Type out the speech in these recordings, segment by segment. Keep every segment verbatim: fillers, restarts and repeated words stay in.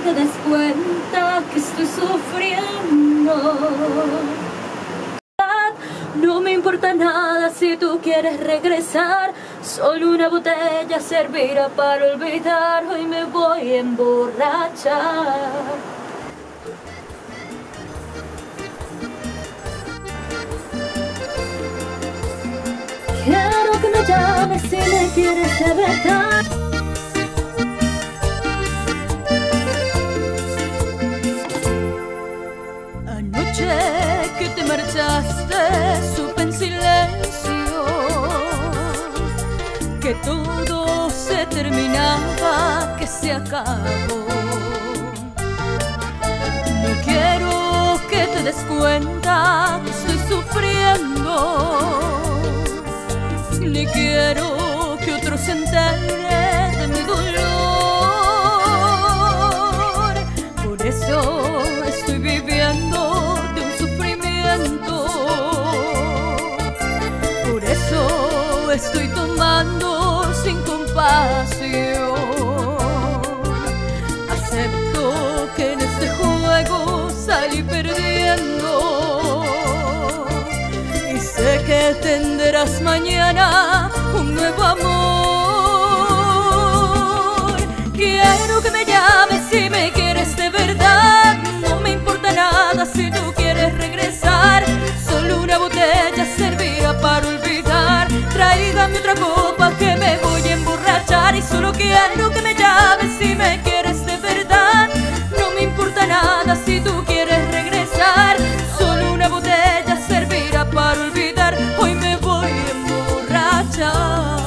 te des cuenta que estoy sufriendo. No me importa nada si tú quieres regresar, solo una botella servirá para olvidar. Hoy me voy a emborrachar. Quiero que me llames si me quieres de verdad. Anoche que te marchaste supe en silencio que todo se terminaba, que se acabó. No quiero que te des cuenta que estoy sufriendo, ni quiero que otro se entere de mi dolor. Por eso estoy viviendo de un sufrimiento, por eso estoy tomando sin compasión. Acepto que en este juego salí perdiendo, y sé que tendrás mañana un nuevo amor. Quiero que me llames si me quieres de verdad. No me importa nada si tú quieres regresar, solo una botella servirá para olvidar. Tráigame otra copa que me voy a emborrachar. Y solo quiero que me llames si me quieres de verdad. No me importa nada si tú quieres regresar, solo una botella servirá para olvidar. Hoy me voy a emborrachar.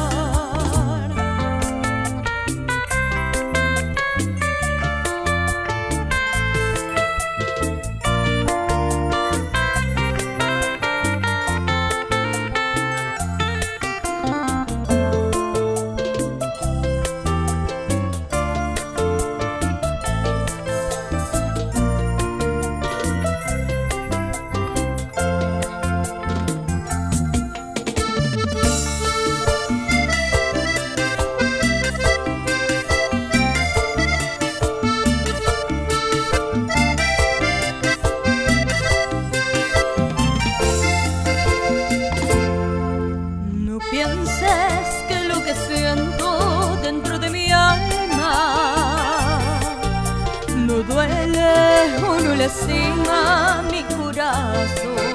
Pienses que lo que siento dentro de mi alma no duele o no lastima mi corazón.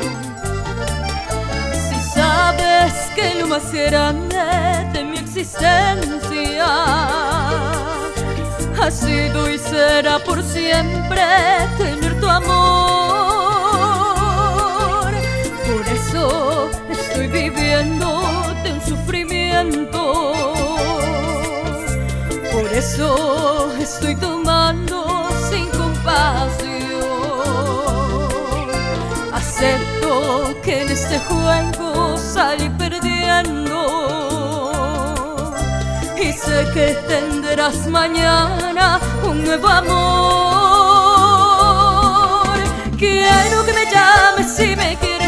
Si sabes que lo más grande de mi existencia ha sido y será por siempre tener tu amor. Por eso estoy viviendo de un sufrimiento, por eso estoy tomando sin compasión. Acepto que en este juego salí perdiendo, y sé que tendrás mañana un nuevo amor. Quiero que me llames si me quieres